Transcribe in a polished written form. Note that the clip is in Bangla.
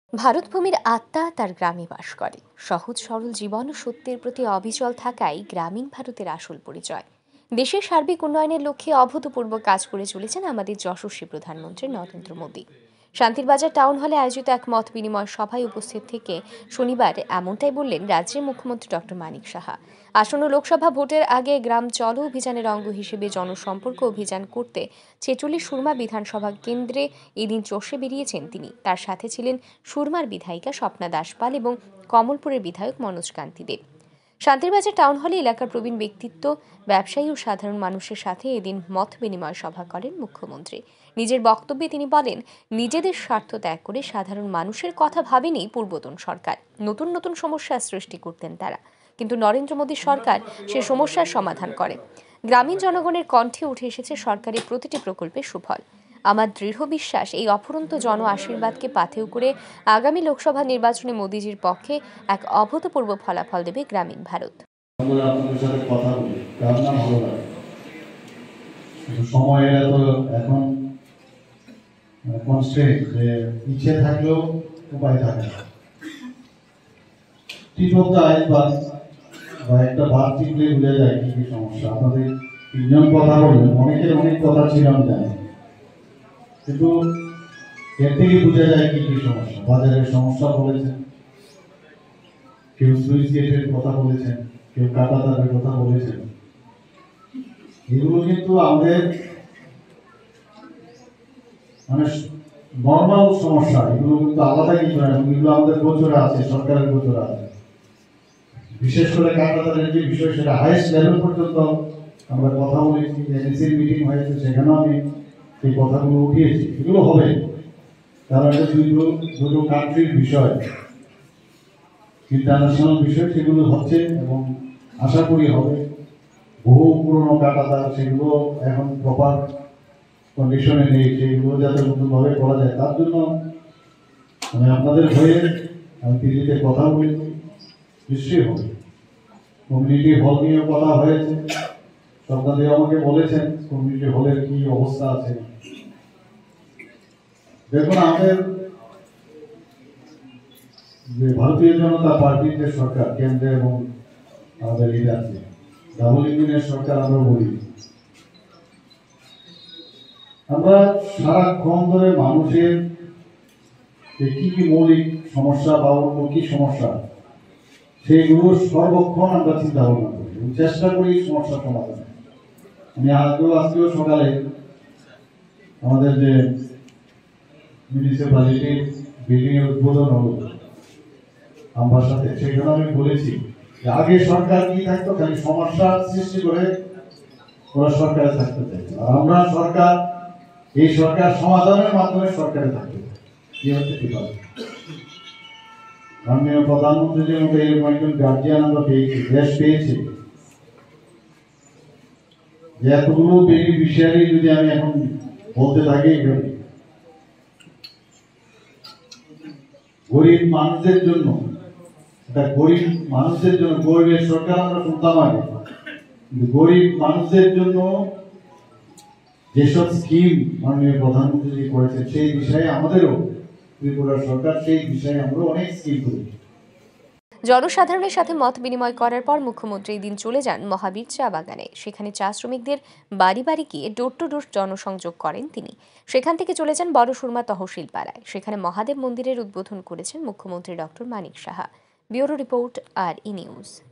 ভারতভূমির আত্মা তার গ্রামে বাস করে। সহজ সরল জীবন ও সত্যের প্রতি অবিচল থাকাই গ্রামীণ ভারতের আসল পরিচয়। দেশের সার্বিক উন্নয়নের লক্ষ্যে অভূতপূর্ব কাজ করে চলেছেন আমাদের যশস্বী প্রধানমন্ত্রী নরেন্দ্র মোদী। শান্তিরবাজার টাউন হলে আয়োজিত এক মত বিনিময় সভায় উপস্থিত থেকে শনিবার এমনটাই বললেন রাজ্যের মুখ্যমন্ত্রী ডক্টর মানিক সাহা। আসন্ন লোকসভা ভোটের আগে গ্রাম চলো অভিযানের অঙ্গ হিসেবে জনসম্পর্ক অভিযান করতে ছেচল্লি সুরমা বিধানসভা কেন্দ্রে এদিন চষে বেরিয়েছেন তিনি। তার সাথে ছিলেন সুরমার বিধায়িকা স্বপ্না দাসপাল এবং কমলপুরের বিধায়ক মনোজ কান্তি দেব। শান্তিরবাজার টাউন হলে এলাকার প্রবীণ ব্যক্তিত্ব, ব্যবসায়ী ও সাধারণ মানুষের সাথে এদিন মত বিনিময় সভা করেন মুখ্যমন্ত্রী। নিজের বক্তব্যে তিনি বলেন, নিজেদের স্বার্থ ত্যাগ করে সাধারণ মানুষের কথা ভাবেনি পূর্বতন সরকার। নতুন নতুন সমস্যার সৃষ্টি করতেন তারা, কিন্তু নরেন্দ্র মোদীর সরকার সে সমস্যার সমাধান করে। গ্রামীণ জনগণের কণ্ঠে উঠে এসেছে সরকারের প্রতিটি প্রকল্পের সুফল। আমার দৃঢ় বিশ্বাস এই অফুরন্ত জন আশীর্বাদকে পাথেয় করে আগামী লোকসভা নির্বাচনে মোদীজির পক্ষে এক অভূতপূর্ব ফলাফল দেবে গ্রামীণ ভারত। সময়ের এত এখন কনস্ট্রেন্ট যে ইচ্ছে থাকলেও উপায় থাকে না। বা একটা বাদ টিপলে বুঝে যায় কি কি সমস্যা। আপনাদের তিনজন কথা বললেন, অনেকের অনেক কথা ছিল আমি জানি, কিন্তু এর থেকে বোঝা যায় কি কি সমস্যা। বাজারের সমস্যা বলেছেন, কেউ সুইচ গেটের কথা বলেছেন, কেউ কাটাতারের কথা বলেছেন। এগুলো কিন্তু আমাদের মানে নর্মাল সমস্যা, এগুলো কিন্তু আলাদা কিছু না। এগুলো আমাদের গোচরে আছে, সরকারের গোচরে আছে। বিশেষ করে কাটাতারের যে বিষয়, সেটা হাইয়েস্ট লেভেল পর্যন্ত আমরা কথা বলেছি। এনএসির মিটিং হয়েছে, সেখানেও আমি এই কথাগুলো উঠিয়েছি। এগুলো হবে, কারণ এটা দুটো কান্ট্রির বিষয়, ইন্টারন্যাশনাল বিষয়। সেগুলো হচ্ছে এবং আশা করি হবে। বহু পুরনো কাটাতার, সেগুলো এখন প্রপার কন্ডিশনে নেই, সেগুলো যাতে নতুনভাবে করা যায়, তার জন্য আমি আপনাদের হয়ে আমি দিল্লিতে কথা বলেছি। নিশ্চয়ই হবে। কমিউনিটি হল নিয়েও কথা হয়েছে। সরকার আমাকে বলেছেন কমিউনিটি হলের কি অবস্থা আছে। দেখুন, আমাদের যে ভারতীয় জনতা পার্টির যে সরকার, কেন্দ্রে এবং আমাদের লিডারকে ডাবল ইঞ্জিনের সরকার আমরা বলি। আমরা সারাক্ষণ ধরে মানুষের কি কি মৌলিক সমস্যা বা অন্য কি সমস্যা, সেইগুলো সর্বক্ষণ আমরা চিন্তা ভাবনা করি এবং চেষ্টা করি সমস্যা সমাধান। আমি আজকেও সকালে আমাদের যে মিউনিসিপ্যালিটির বিল্ডিং এর উদ্বোধন হলো আমার সাথে, সেখানে আমি বলেছি যে আগে সরকার কি থাকতো, খালি সমস্যা সৃষ্টি করে ওরা সরকারে থাকতে চাইতো, আর আমরা সরকার, এই সরকার সমাধানের মাধ্যমে সরকারে থাকতে চাই। কি হচ্ছে ঠিক আছে। মাননীয় প্রধানমন্ত্রীর মতো এরকম একজন গার্জিয়ান আমরা পেয়েছি, দেশ পেয়েছি, যে এতগুলো বেনিফিশিয়ারি যদি আমি এখন বলতে থাকি, গরিব মানুষদের জন্য, এটা গরিব মানুষদের জন্য, গরিবের সরকার আমরা শুনতাম আগে, কিন্তু গরিব মানুষদের জন্য যেসব স্কিম মাননীয় প্রধানমন্ত্রী করেছে, সেই বিষয়ে আমাদেরও ত্রিপুরার সরকার, সেই বিষয়ে আমরা অনেক স্কিম করেছি। জনসাধারণের সাথে মত বিনিময় করার পর মুখ্যমন্ত্রী এই দিন চলে যান মহাবীর চা বাগানে। সেখানে চা শ্রমিকদের বাড়ি বাড়ি গিয়ে ডোর টু ডোর জনসংযোগ করেন তিনি। সেখান থেকে চলে যান বড় সুরমা তহসিল পাড়ায়। সেখানে মহাদেব মন্দিরের উদ্বোধন করেছেন মুখ্যমন্ত্রী doctor Manik Saha. Bureau report, R E news.